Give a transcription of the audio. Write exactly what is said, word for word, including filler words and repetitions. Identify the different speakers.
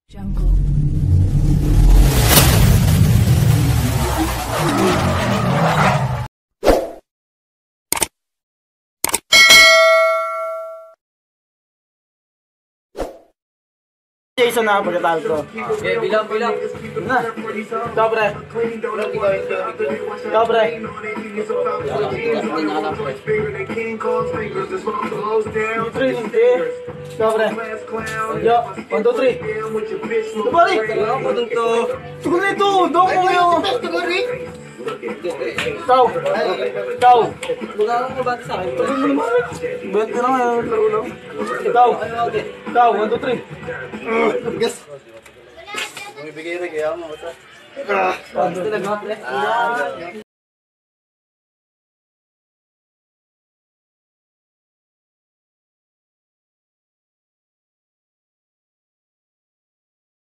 Speaker 1: Jungle.
Speaker 2: Jason na pagkatawag ko.
Speaker 3: Okay, bilang, bilang.
Speaker 2: Na. Ikaw, pre. Ikaw, pre. Three, hindi. Ikaw, pre. Yo, one, two, three. Tubari! Tugon na ito! Doon ko ngayon! Ikaw! Ikaw!
Speaker 3: Wala kang mabati sa akin.
Speaker 2: Bet ka na ngayon. Ikaw! Ikaw, one, two, three. Gas!
Speaker 3: Bumibigay rin kaya mo.
Speaker 2: Ah!
Speaker 3: Ito nag-hot eh.